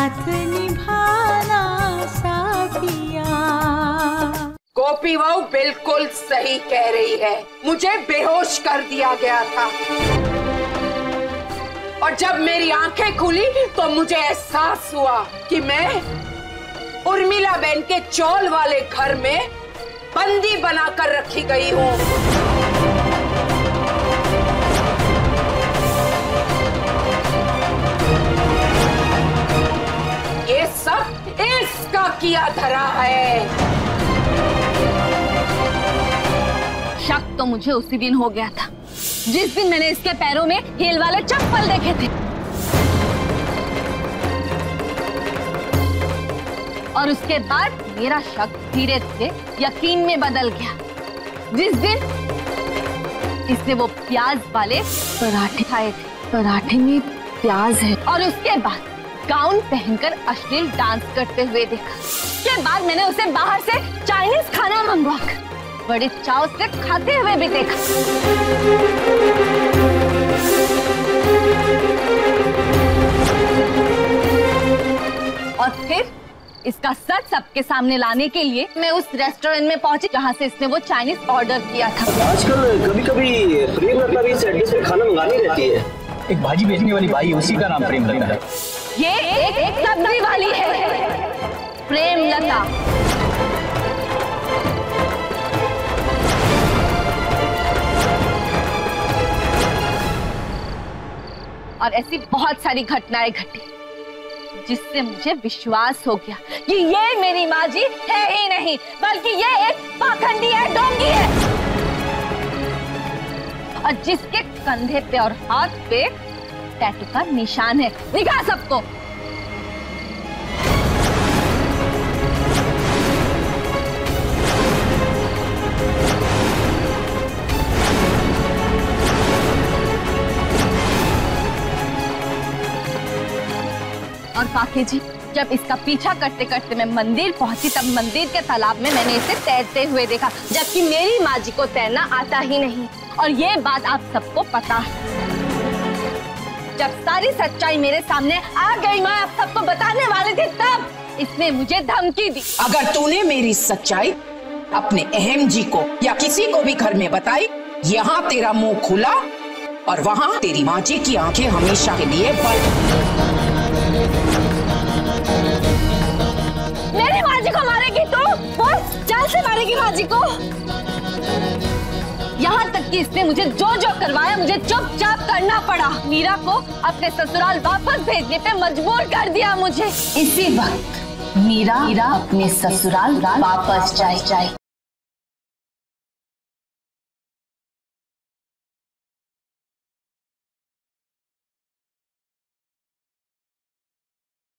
साथ निभाना साथिया। गोपी बहू बिल्कुल सही कह रही है, मुझे बेहोश कर दिया गया था और जब मेरी आंखें खुली तो मुझे एहसास हुआ कि मैं उर्मिला बहन के चौल वाले घर में बंदी बनाकर रखी गई हूँ। ये सब इसका किया धरा है। शक तो मुझे उसी दिन हो गया था जिस दिन मैंने इसके पैरों में हील वाले चप्पल देखे थे और उसके बाद मेरा शक धीरे धीरे यकीन में बदल गया जिस दिन इसने वो प्याज वाले पराठे खाए थे। पराठे में प्याज है। और उसके बाद गाउन पहनकर अश्लील डांस करते हुए देखा। उसके बाद मैंने उसे बाहर से चाइनीज खाना मंगवाकर बड़े चाव से खाते हुए भी देखा। और फिर इसका सच सबके सामने लाने के लिए मैं उस रेस्टोरेंट में पहुंची जहां से इसने वो चाइनीज ऑर्डर किया था। आजकल कभी-कभी प्रेमलता भी इस एड्रेस पे खाना मंगानी रहती है। एक भाजी बेचने वाली बाई, उसी का नाम प्रेमलता है। ये एक सब्जी वाली है, प्रेमलता। और ऐसी बहुत सारी घटनाएं घटी जिससे मुझे विश्वास हो गया कि ये मेरी माँ जी है ही नहीं बल्कि ये एक पाखंडी है, डोंगी है। और जिसके कंधे पे और हाथ पे टैटू का निशान है। दिखा सबको। और काके जी, जब इसका पीछा करते करते मैं मंदिर पहुंची तब मंदिर के तालाब में मैंने इसे तैरते हुए देखा, जबकि मेरी माँ जी को तैरना आता ही नहीं। और ये बात आप सबको पता है। जब सारी सच्चाई मेरे सामने आ गई, मैं आप सबको बताने वाली थी, तब इसने मुझे धमकी दी। अगर तूने मेरी सच्चाई अपने अहम जी को या किसी को भी घर में बताई, यहाँ तेरा मुंह खुला और वहाँ तेरी माँ जी की आंखें हमेशा के लिए बंद। मेरी माँ जी को मारेगी तू? जान से मारेगी माँ जी को? यहाँ तक कि इसने मुझे जो जो करवाया मुझे चुपचाप करना पड़ा। मीरा को अपने ससुराल वापस भेजने पे मजबूर कर दिया मुझे। इसी वक्त मीरा अपने ससुराल वापस जाए।